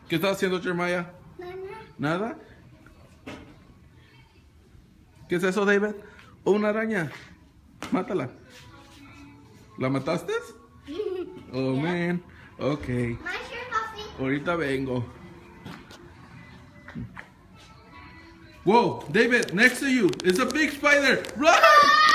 ¿Qué estás haciendo, Jeremiah? ¿Nada? ¿Qué es eso, David? Oh, una araña. Mátala. ¿La mataste? Oh, man. Ok. Ahorita vengo. Whoa, David, next to you is a big spider. Run!